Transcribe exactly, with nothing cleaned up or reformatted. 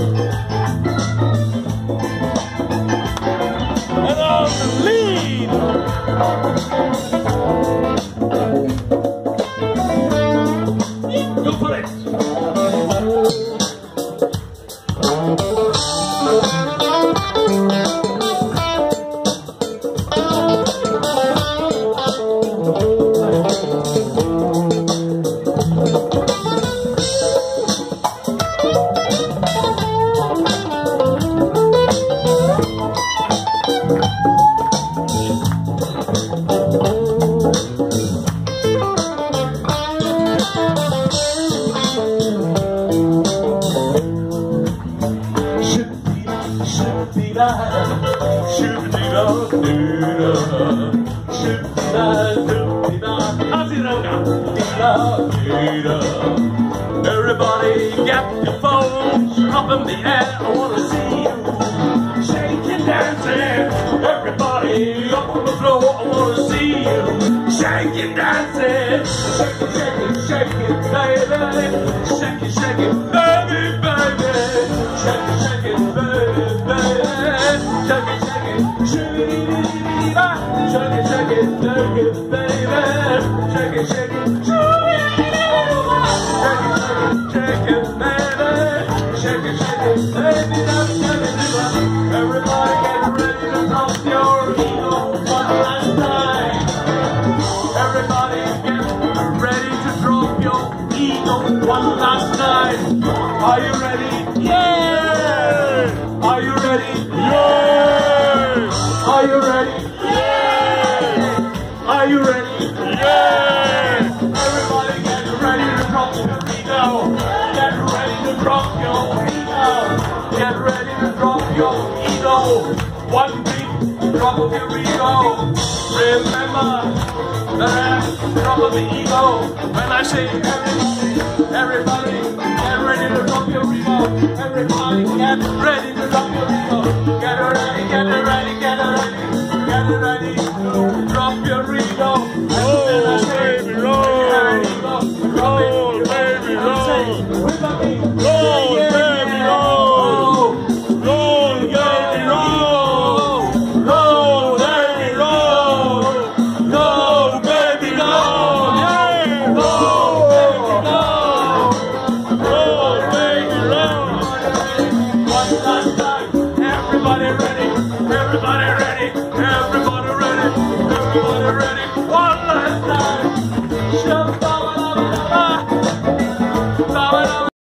And on the lead. Go for it. Everybody get your phones up in the air. I wanna see you shaking, dancing. Everybody up on the floor. I wanna see you shaking, dancing. Shake it, shake it, shake it, baby. Shake it, shake it, baby, baby. Shake it, shake it, baby, baby. Shake it, shake it, shake it, shake it, shake it, shake it, baby. Shake it, shake it, shake it. Shake it, baby. Shake it, shake it, baby. Everybody get ready to drop your ego one last time. Everybody get ready to drop your ego one last time. Are you ready? Yeah! Are you ready? Yeah! Are you ready? Yeah! Are you ready? Yeah! Everybody get ready to drop your ego. Get ready to drop your ego. Get ready to drop your ego. One big drop of your ego. Remember that drop of the ego. When I say everybody, everybody, get ready to drop your ego. Everybody get ready to drop your ego. Get ready, get ready, get ready, get ready to